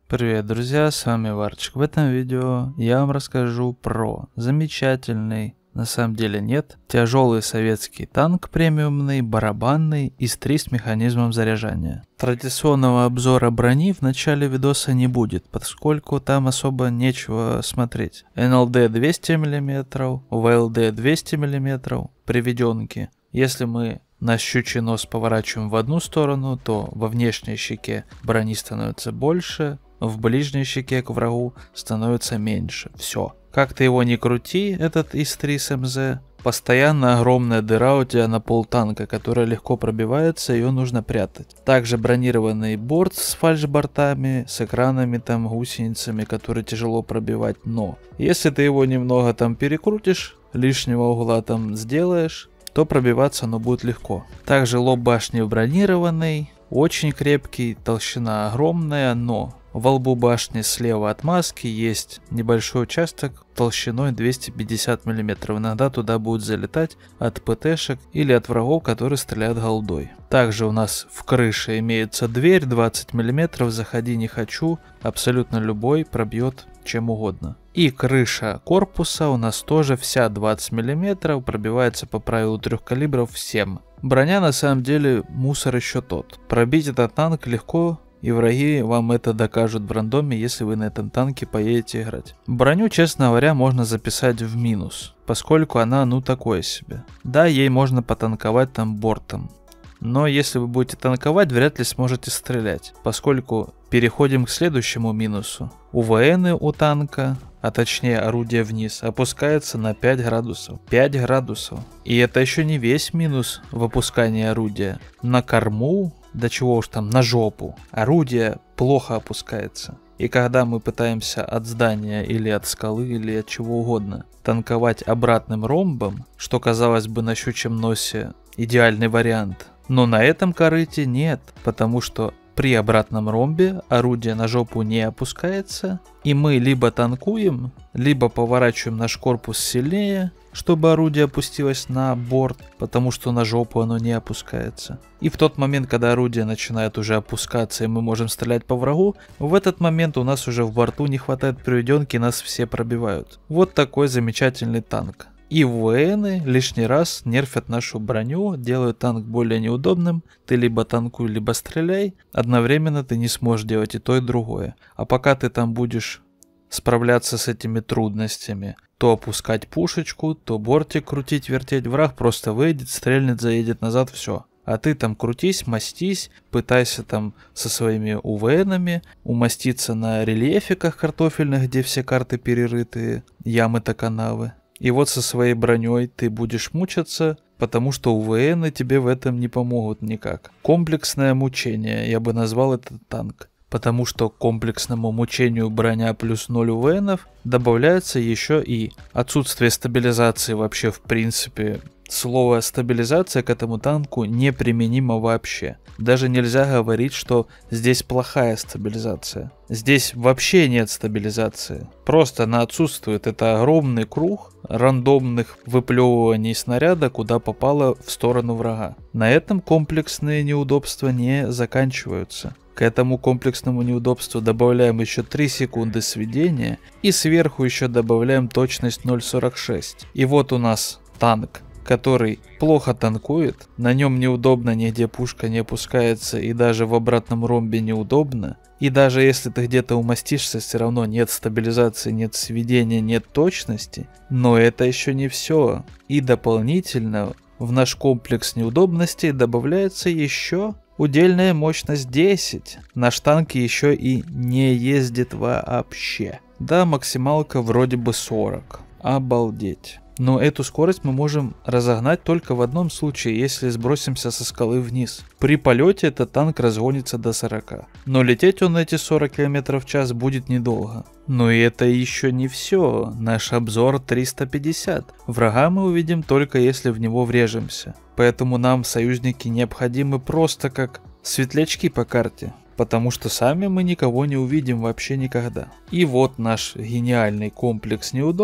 Привет, друзья, с вами Варчик. В этом видео я вам расскажу про замечательный, на самом деле нет, тяжелый советский танк премиумный, барабанный, ИС-3 с механизмом заряжания. Традиционного обзора брони в начале видоса не будет, поскольку там особо нечего смотреть. НЛД 200 мм, ВЛД 200 мм, приведенки. Если мы на щучий нос поворачиваем в одну сторону, то во внешней щеке брони становится больше, в ближней щеке к врагу становится меньше. Все. Как ты его ни крути, этот ИС-3 с МЗ, постоянно огромная дыра у тебя на пол танка, которая легко пробивается, ее нужно прятать. Также бронированный борт с фальшбортами, с экранами там, гусеницами, которые тяжело пробивать, но если ты его немного там перекрутишь, лишнего угла там сделаешь, то пробиваться оно будет легко. Также лоб башни бронированный, очень крепкий, толщина огромная, но во лбу башни слева от маски есть небольшой участок толщиной 250 мм. Иногда туда будет залетать от ПТшек или от врагов, которые стреляют голдой. Также у нас в крыше имеется дверь 20 мм, заходи не хочу, абсолютно любой пробьет чем угодно. И крыша корпуса у нас тоже вся 20 мм, пробивается по правилу 3 калибров всем. Броня на самом деле мусор еще тот. Пробить этот танк легко, и враги вам это докажут в рандоме, если вы на этом танке поедете играть. Броню, честно говоря, можно записать в минус, поскольку она такое себе. Да, ей можно потанковать там бортом. Но если вы будете танковать, вряд ли сможете стрелять, поскольку переходим к следующему минусу. УВН у танка, а точнее орудие вниз, опускается на 5 градусов. 5 градусов. И это еще не весь минус в опускании орудия. На корму, да чего уж там, на жопу, орудие плохо опускается. И когда мы пытаемся от здания или от скалы или от чего угодно танковать обратным ромбом, что казалось бы на щучьем носе идеальный вариант, но на этом корыте нет, потому что при обратном ромбе орудие на жопу не опускается, и мы либо танкуем, либо поворачиваем наш корпус сильнее, чтобы орудие опустилось на борт, потому что на жопу оно не опускается. И в тот момент, когда орудие начинает уже опускаться и мы можем стрелять по врагу, в этот момент у нас уже в борту не хватает приведенки, нас все пробивают. Вот такой замечательный танк. И ВНы лишний раз нерфят нашу броню, делают танк более неудобным. Ты либо танкуй, либо стреляй. Одновременно ты не сможешь делать и то, и другое. А пока ты там будешь справляться с этими трудностями, то опускать пушечку, то бортик крутить, вертеть, враг просто выйдет, стрельнет, заедет назад, все. А ты там крутись, мастись, пытайся там со своими УВНами умаститься на рельефиках картофельных, где все карты перерытые, ямы-то канавы. И вот со своей броней ты будешь мучаться, потому что УВНы тебе в этом не помогут никак. Комплексное мучение, я бы назвал этот танк. Потому что к комплексному мучению броня плюс 0 УВНов добавляется еще и отсутствие стабилизации вообще в принципе. Слово стабилизация к этому танку неприменимо вообще. Даже нельзя говорить, что здесь плохая стабилизация. Здесь вообще нет стабилизации. Просто она отсутствует. Это огромный круг рандомных выплевываний снаряда, куда попало в сторону врага. На этом комплексные неудобства не заканчиваются. К этому комплексному неудобству добавляем еще 3 секунды сведения и сверху еще добавляем точность 0.46. И вот у нас танк, который плохо танкует, на нем неудобно, нигде пушка не опускается и даже в обратном ромбе неудобно. И даже если ты где-то умастишься, все равно нет стабилизации, нет сведения, нет точности. Но это еще не все. И дополнительно в наш комплекс неудобностей добавляется еще удельная мощность 10. Наш танк еще и не ездит вообще. Да, максималка вроде бы 40. Обалдеть. Но эту скорость мы можем разогнать только в одном случае, если сбросимся со скалы вниз. При полете этот танк разгонится до 40. Но лететь он эти 40 км в час будет недолго. Но и это еще не все. Наш обзор 350. Врага мы увидим только если в него врежемся. Поэтому нам союзники необходимы просто как светлячки по карте. Потому что сами мы никого не увидим вообще никогда. И вот наш гениальный комплекс неудобств.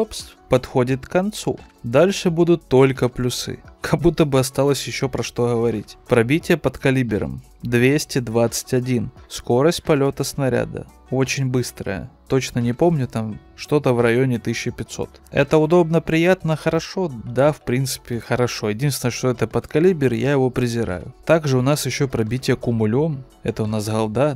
подходит к концу. Дальше будут только плюсы. Как будто бы осталось еще про что говорить. Пробитие под калибром 221. Скорость полета снаряда очень быстрая. Точно не помню, там что-то в районе 1500. Это удобно, приятно, хорошо? Да, в принципе, хорошо. Единственное, что это под калибр, я его презираю. Также у нас еще пробитие кумулем. Это у нас голда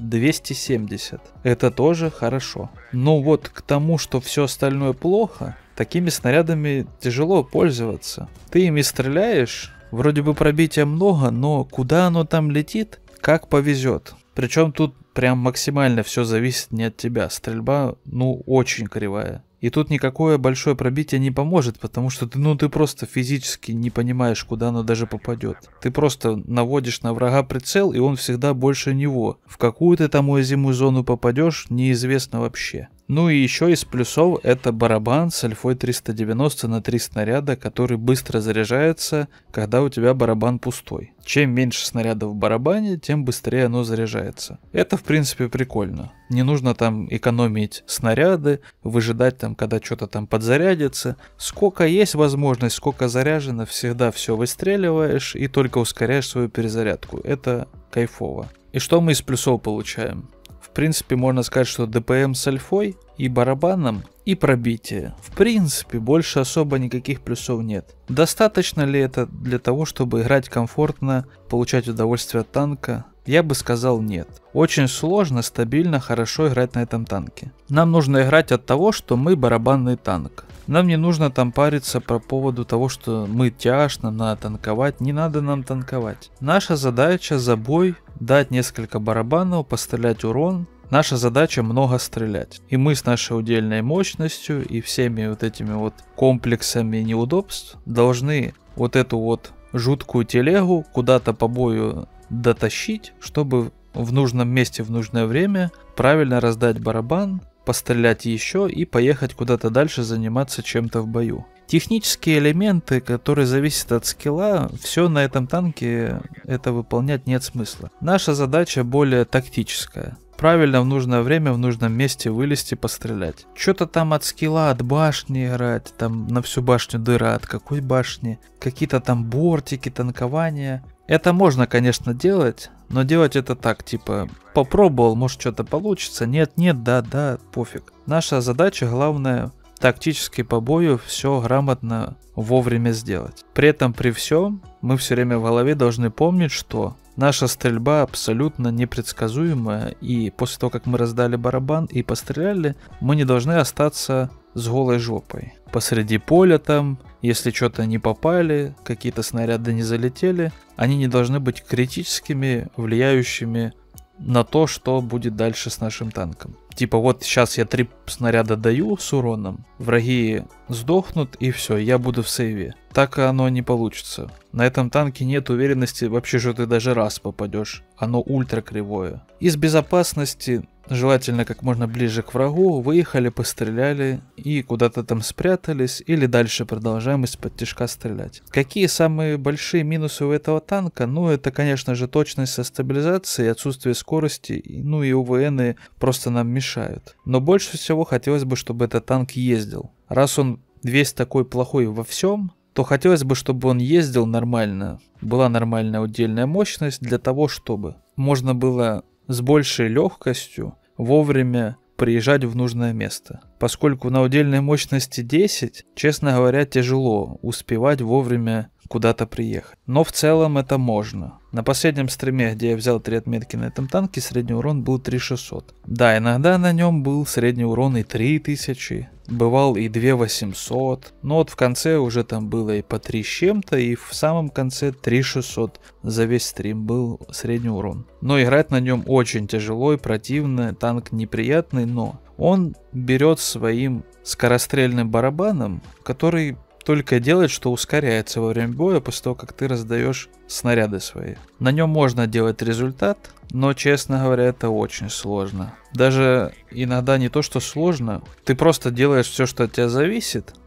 270. Это тоже хорошо. Но вот к тому, что все остальное плохо, такими снарядами тяжело пользоваться. Ты ими стреляешь, вроде бы пробития много, но куда оно там летит, как повезет. Причем тут прям максимально все зависит не от тебя. Стрельба, очень кривая. И тут никакое большое пробитие не поможет, потому что ты просто физически не понимаешь, куда оно даже попадет. Ты просто наводишь на врага прицел, и он всегда больше него. В какую ты там уязвимую зону попадешь, неизвестно вообще. Ну и еще из плюсов это барабан с альфой 390 на 3 снаряда, который быстро заряжается, когда у тебя барабан пустой. Чем меньше снарядов в барабане, тем быстрее оно заряжается. Это в принципе прикольно. Не нужно там экономить снаряды, выжидать там, когда что-то там подзарядится. Сколько есть возможность, сколько заряжено, всегда все выстреливаешь и только ускоряешь свою перезарядку. Это кайфово. И что мы из плюсов получаем? В принципе, можно сказать, что ДПМ с альфой и барабаном, и пробитие. В принципе, больше особо никаких плюсов нет. Достаточно ли это для того, чтобы играть комфортно, получать удовольствие от танка? Я бы сказал нет. Очень сложно, стабильно, хорошо играть на этом танке. Нам нужно играть от того, что мы барабанный танк. Нам не нужно там париться по поводу того, что мы тяж, нам надо танковать. Не надо нам танковать. Наша задача за бой дать несколько барабанов, пострелять урон. Наша задача много стрелять. И мы с нашей удельной мощностью и всеми вот этими вот комплексами неудобств должны вот эту вот жуткую телегу куда-то по бою дотащить, чтобы в нужном месте в нужное время правильно раздать барабан, пострелять еще и поехать куда-то дальше заниматься чем-то в бою. Технические элементы, которые зависят от скилла, все на этом танке это выполнять нет смысла. Наша задача более тактическая. Правильно в нужное время, в нужном месте вылезти, пострелять. Что-то там от скилла, от башни играть, там на всю башню дыра, от какой башни, какие-то там бортики, танкования. Это можно, конечно, делать, но делать это так, типа, попробовал, может что-то получится, нет, да, пофиг. Наша задача, главное, тактически по бою все грамотно вовремя сделать. При этом, при всем, мы все время в голове должны помнить, что наша стрельба абсолютно непредсказуемая, и после того, как мы раздали барабан и постреляли, мы не должны остаться с голой жопой. Посреди поля там, если что-то не попали, какие-то снаряды не залетели, они не должны быть критическими, влияющими на то, что будет дальше с нашим танком. Типа вот сейчас я 3 снаряда даю с уроном, враги сдохнут и все, я буду в сейве. Так оно не получится. На этом танке нет уверенности вообще, что ты даже раз попадешь. Оно ультра кривое. Из безопасности, желательно как можно ближе к врагу, выехали, постреляли и куда-то там спрятались, или дальше продолжаем из-под тишка стрелять. Какие самые большие минусы у этого танка? Ну, это, конечно же, точность со стабилизацией, отсутствие скорости, ну и УВНы просто нам мешают. Но больше всего хотелось бы, чтобы этот танк ездил. Раз он весь такой плохой во всем, то хотелось бы, чтобы он ездил нормально, была нормальная удельная мощность для того, чтобы можно было с большей легкостью вовремя приезжать в нужное место. Поскольку на удельной мощности 10, честно говоря, тяжело успевать вовремя куда-то приехать. Но в целом это можно. На последнем стриме, где я взял 3 отметки на этом танке, средний урон был 3600. Да, иногда на нем был средний урон и 3000, бывал и 2800, но вот в конце уже там было и по 3 с чем-то, и в самом конце 3600 за весь стрим был средний урон. Но играть на нем очень тяжело и противно, танк неприятный, но он берет своим скорострельным барабаном, который только делает, что ускоряется во время боя после того, как ты раздаешь снаряды свои. На нем можно делать результат, но, честно говоря, это очень сложно. Даже иногда не то, что сложно, ты просто делаешь все, что от тебя зависит,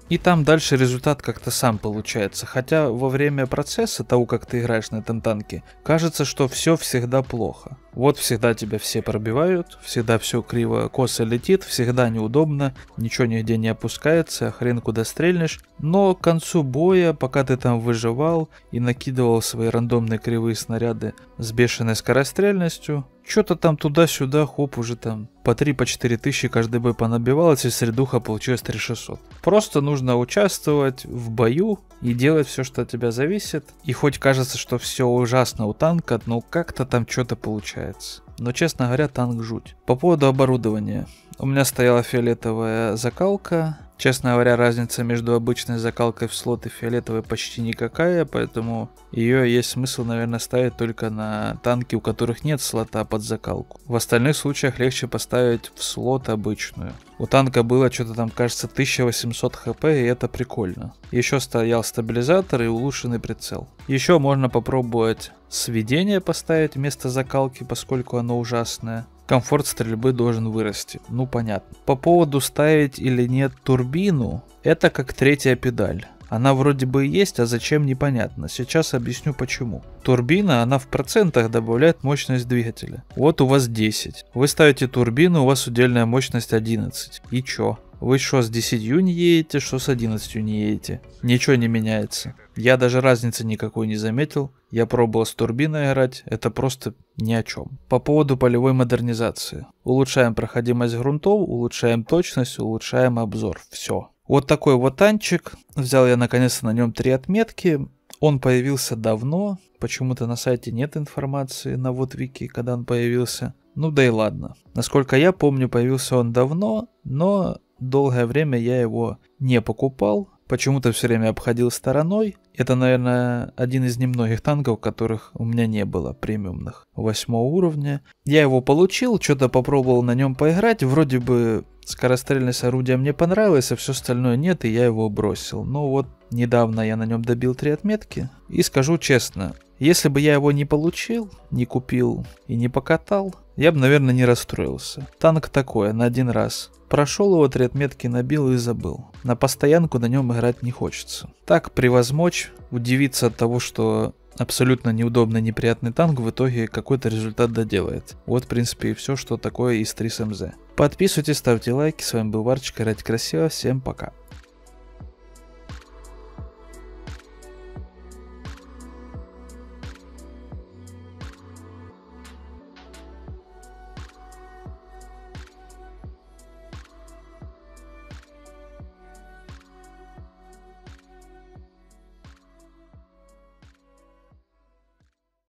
И там дальше результат как-то сам получается. Хотя во время процесса того, как ты играешь на этом танке, кажется, что все всегда плохо. Вот всегда тебя все пробивают, всегда все криво, косо летит, всегда неудобно, ничего нигде не опускается, хрен куда стрельнешь. Но к концу боя, пока ты там выживал и накидывал свои рандомные кривые снаряды с бешеной скорострельностью, что-то там туда-сюда, хоп, уже там по 3-4 тысячи каждый бой понабивалось, и средуха получилась 3600. Просто нужно участвовать в бою и делать все, что от тебя зависит. И хоть кажется, что все ужасно у танка, но как-то там что-то получается. Но, честно говоря, танк жуть. По поводу оборудования. У меня стояла фиолетовая закалка. Честно говоря, разница между обычной закалкой в слот и фиолетовой почти никакая, поэтому ее есть смысл, наверное, ставить только на танки, у которых нет слота под закалку. В остальных случаях легче поставить в слот обычную. У танка было что-то там, кажется, 1800 хп, и это прикольно. Еще стоял стабилизатор и улучшенный прицел. Еще можно попробовать сведение поставить вместо закалки, поскольку оно ужасное. Комфорт стрельбы должен вырасти. Ну, понятно. По поводу ставить или нет турбину, это как третья педаль. Она вроде бы есть, а зачем непонятно. Сейчас объясню почему. Турбина, она в процентах добавляет мощность двигателя. Вот у вас 10. Вы ставите турбину, у вас удельная мощность 11. И чё? Вы что, с 10 не едете, что с 11 не едете? Ничего не меняется. Я даже разницы никакой не заметил. Я пробовал с турбиной играть, это просто ни о чем. По поводу полевой модернизации. Улучшаем проходимость грунтов, улучшаем точность, улучшаем обзор. Все. Вот такой вот танчик. Взял я наконец-то на нем 3 отметки. Он появился давно. Почему-то на сайте нет информации на вот вики, когда он появился. Ну да и ладно. Насколько я помню, появился он давно, но долгое время я его не покупал. Почему-то все время обходил стороной. Это, наверное, один из немногих танков, которых у меня не было, премиумных, 8 уровня. Я его получил, что-то попробовал на нем поиграть. Вроде бы скорострельность орудия мне понравилась, а все остальное нет, и я его бросил. Но вот недавно я на нем добил 3 отметки. И скажу честно, если бы я его не получил, не купил и не покатал, я бы, наверное, не расстроился. Танк такой, на один раз. Прошел его, 3 отметки набил и забыл. На постоянку на нем играть не хочется. Так превозмочь, удивиться от того, что абсолютно неудобный, неприятный танк в итоге какой-то результат доделает. Вот, в принципе, и все, что такое из 3 МЗ. Подписывайтесь, ставьте лайки. С вами был Варчик, играйте красиво. Всем пока.